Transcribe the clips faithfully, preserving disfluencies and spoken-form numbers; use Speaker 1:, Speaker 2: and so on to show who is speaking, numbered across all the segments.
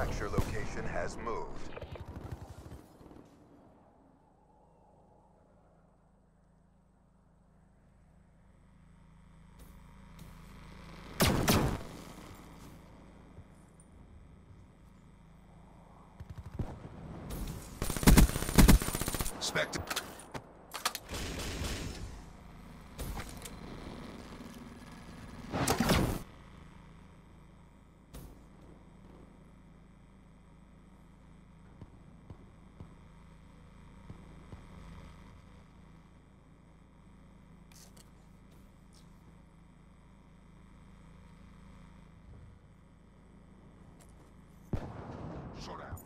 Speaker 1: Fracture location has moved.
Speaker 2: Spectre. Showdown.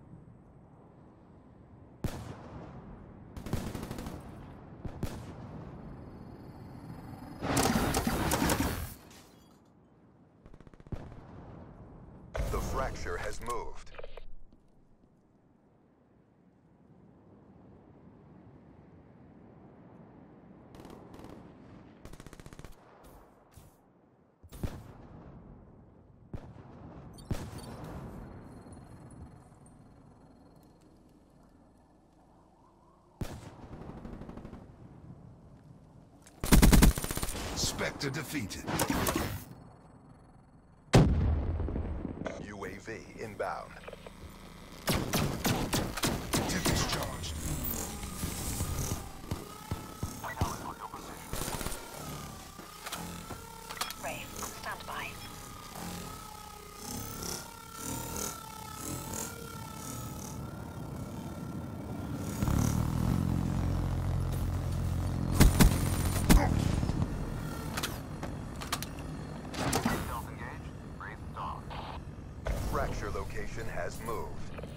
Speaker 1: The fracture has moved.
Speaker 2: Spectre defeated.
Speaker 1: U A V inbound.
Speaker 2: Tempest charged.
Speaker 3: Brave, stand by.
Speaker 1: Fracture location has moved.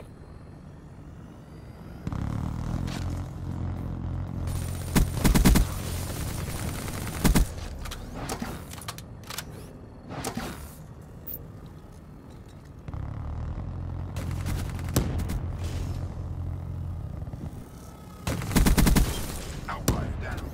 Speaker 2: Outlier down.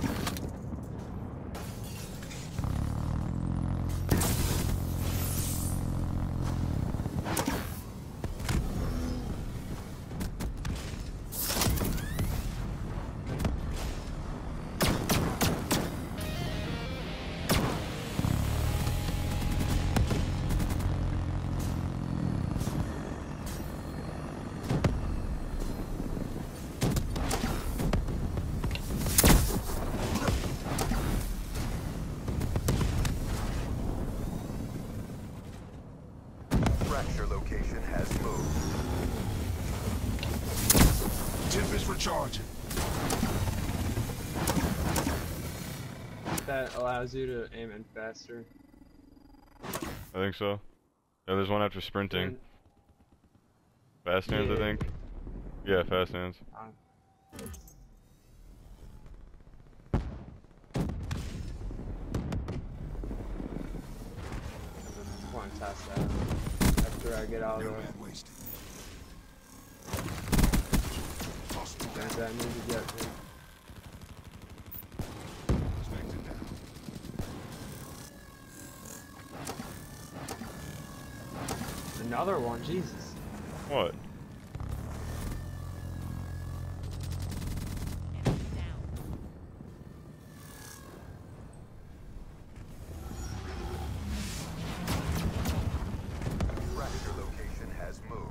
Speaker 1: Fracture location has moved.
Speaker 2: Tempest recharging.
Speaker 4: That allows you to aim in faster.
Speaker 5: I think so. Yeah, there's one after sprinting.
Speaker 4: And-
Speaker 5: Fast hands, I
Speaker 4: Yeah.
Speaker 5: think. Yeah, fast hands.
Speaker 4: uh, I want to test that after I get out
Speaker 2: No
Speaker 4: of
Speaker 2: man wasted.
Speaker 4: the things that I need to get to.
Speaker 2: Spectre down.
Speaker 4: Another one, Jesus.
Speaker 5: What?
Speaker 1: Fracture location has moved.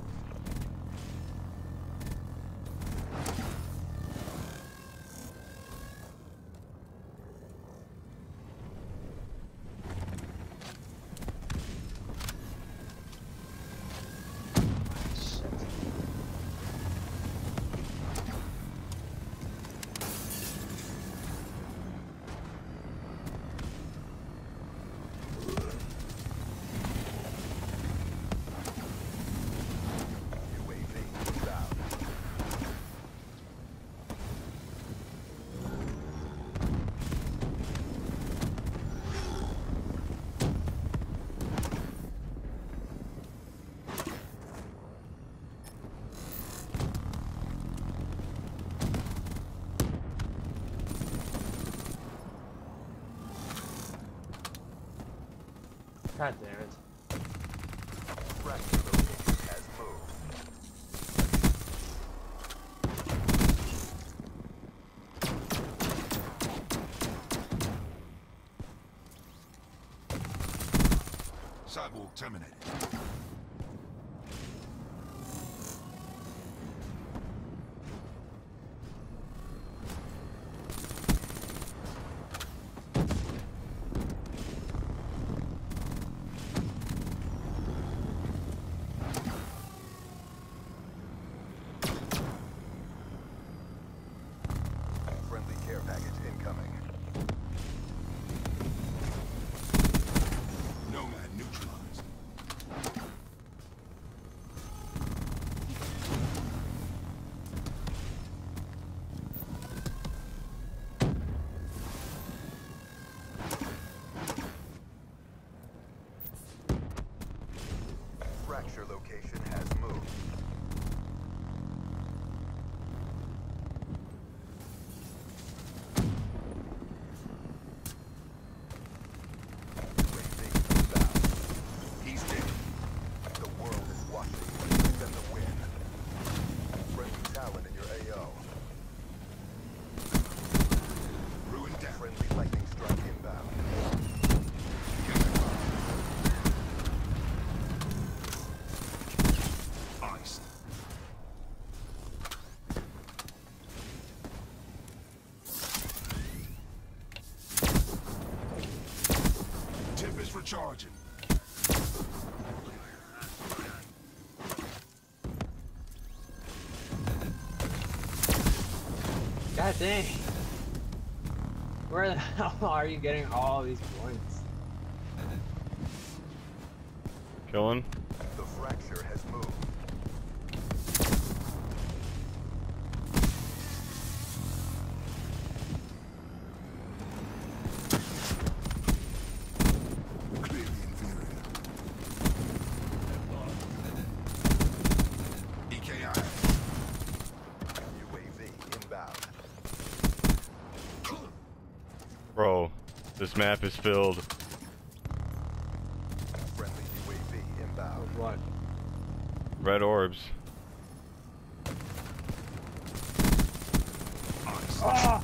Speaker 4: Shit.
Speaker 1: U A V inbound.
Speaker 4: God damn it.
Speaker 1: Fracture location
Speaker 2: Sidewalk terminated.
Speaker 1: Friendly care package incoming.
Speaker 2: Nomad neutralized.
Speaker 1: Fracture location has moved. U A V inbound.
Speaker 2: He's dead.
Speaker 1: The world is watching. Defend the win. Friendly Talon in your A O.
Speaker 2: Ruin down.
Speaker 1: Friendly lightning strike inbound.
Speaker 2: Iced. Tempest recharging.
Speaker 4: God dang. Where the hell are you getting all these points?
Speaker 5: Killing.
Speaker 1: The fracture has moved.
Speaker 2: Clearly inferior. E K I.
Speaker 1: U A V inbound.
Speaker 5: Bro, this map is filled.
Speaker 1: Friendly U A V inbound.
Speaker 4: What?
Speaker 5: Red orbs.
Speaker 2: Iced.
Speaker 4: Ah!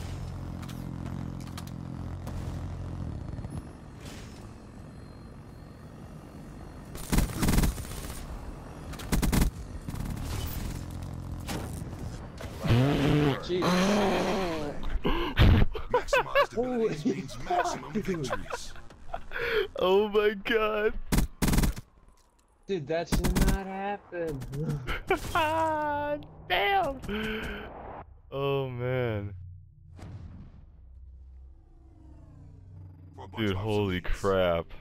Speaker 4: Jesus.
Speaker 2: Maximized abilities
Speaker 4: Holy
Speaker 2: means maximum
Speaker 4: fuck, dude.
Speaker 2: victories.
Speaker 5: Oh my god.
Speaker 4: Dude, that should not happen.
Speaker 5: Damn. Oh man.
Speaker 2: For a bunch
Speaker 5: Dude,
Speaker 2: of
Speaker 5: holy
Speaker 2: obsoletes.
Speaker 5: crap.